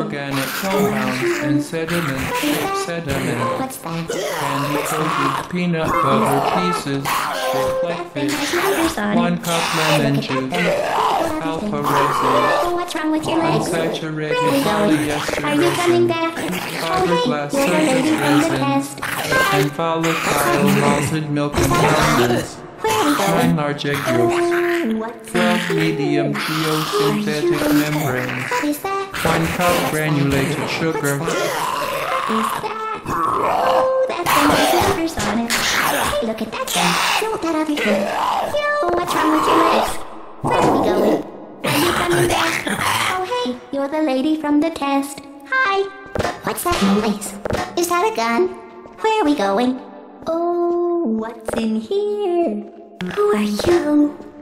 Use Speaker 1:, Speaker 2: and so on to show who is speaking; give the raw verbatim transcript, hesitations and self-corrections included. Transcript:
Speaker 1: organic compounds and sediment, sediment.
Speaker 2: What's that?
Speaker 1: Candy coated peanut butter pieces shaped like fish. One cup lemon juice. Alpha resin.
Speaker 2: What's wrong with your legs?
Speaker 1: Unsaturated
Speaker 2: Are
Speaker 1: polyester
Speaker 2: you coming
Speaker 1: resin.
Speaker 2: back?
Speaker 1: Fiberglass
Speaker 2: You're the lady
Speaker 1: surface
Speaker 2: from the
Speaker 1: resin.
Speaker 2: test.
Speaker 1: And volatile malted milk and almonds. Nine large egg yolks.
Speaker 2: What's
Speaker 1: Twelve medium geosynthetic membranes.
Speaker 2: What is that?
Speaker 1: One cup granulated sugar.
Speaker 2: Is that? Oh, that's the nice numbers on it. Hey, look at that thing. Don't that over here. Yo, what's wrong with your legs? Where are we going? Are you coming back? Oh, hey, you're the lady from the test. Hi. What's that noise? Is that a gun? Where are we going? Oh, what's in here? Who are you?